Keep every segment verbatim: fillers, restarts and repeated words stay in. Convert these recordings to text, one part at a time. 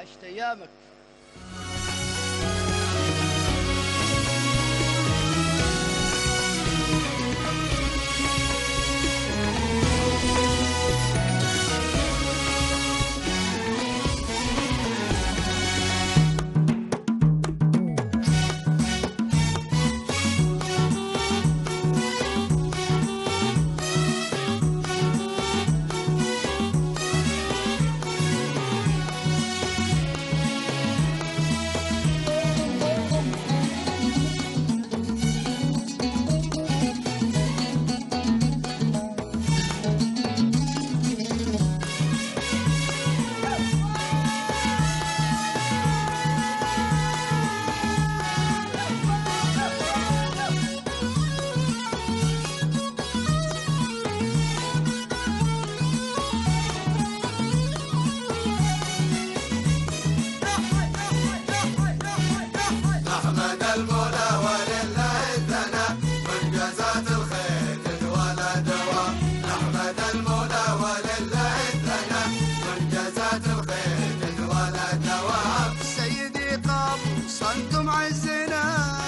عشت ايامك. انتم عزنا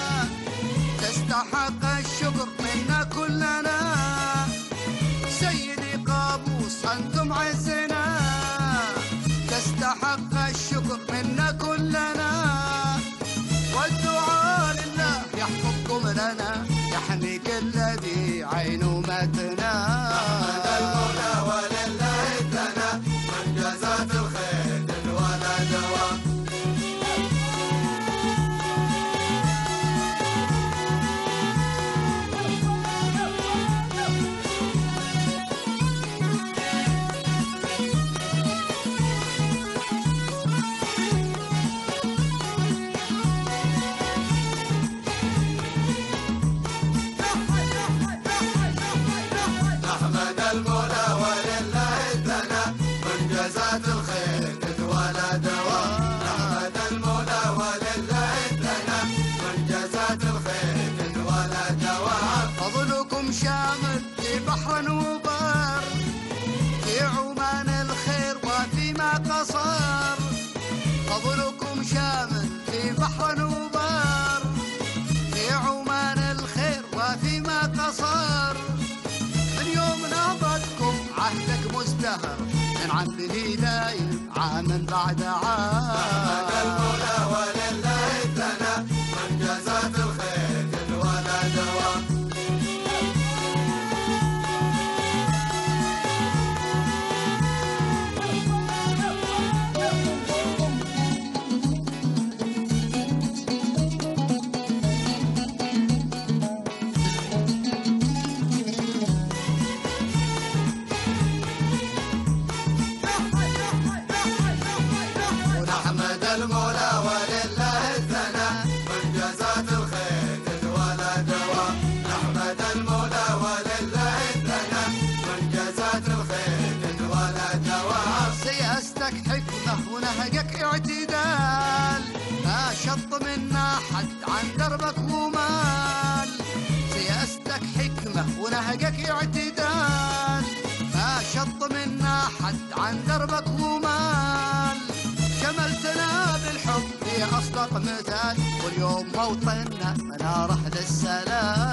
تستحق الشكر منا كلنا. سيدي قابوس انتم عزنا تستحق الشكر منا كلنا. والدعاء لله يحفظكم لنا يحميك الذي عينه ماتنا. احمد المولى ولله الثنا من جزات الخير ولا دواء. شامل في بحر وبر في عمان الخير وفيما قصر. فضلكم شامل في بحر وبر في عمان الخير وفيما قصر. من يوم نهضتكم عهدك مزدهر من عمه دايم عام بعد عام. احمد المولى ولله الثنا من جزات الخير ولا دواء. المولى ولله الثنا من جزات الخير ولا دواء. نحمد المولى ولله الثنا من جزات الخير ولا دواء. سياستك حكمة ونهجك اعتدال ما شط منا حد عن دربك ومال. سياستك حكمة ونهجك اعتدال ما شط منا حد عن دربك ومال. شملتنا بالحب في أصدق مثال واليوم موطننا مناره للسلام.